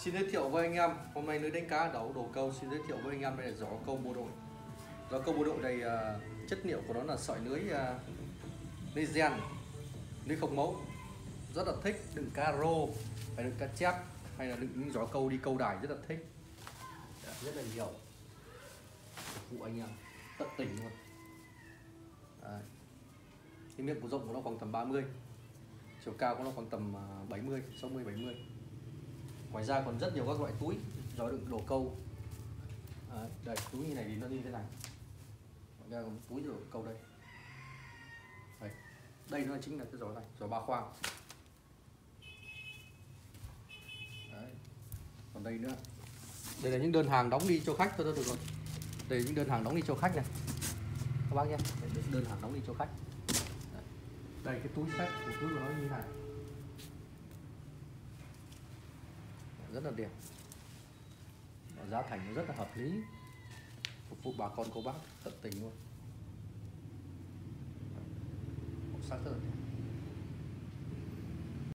Xin giới thiệu với anh em, hôm nay lưới đánh cá đấu đồ câu. Xin giới thiệu với anh em đây là giỏ câu bộ đội. Giỏ câu bộ đội này chất liệu của nó là sợi lưới lưới gen, lưới không mẫu, rất là thích đựng cá rô, hay đựng cá chép, hay là đựng những giỏ câu đi câu đài rất là thích, rất là nhiều, phục vụ anh em tận tình luôn. Đấy. Cái miệng của rộng của nó khoảng tầm 30, chiều cao của nó khoảng tầm 70, 60, 70. Ngoài ra còn rất nhiều các loại túi giỏ đựng đồ câu. Đây túi như này thì nó như thế này. Ngoài ra còn túi đồ câu đây. Đây nó chính là cái giỏ này, giỏ ba khoang. Đấy. Còn đây nữa, đây là những đơn hàng đóng đi cho khách thôi, được rồi. Đây là những đơn hàng đóng đi cho khách này các bác nhé, đơn hàng đóng đi cho khách. Đấy. Đây cái túi sách, cái túi của nó như thế này, rất là đẹp, giá thành nó rất là hợp lý, phục vụ bà con cô bác tận tình luôn, màu sắc rất là đẹp.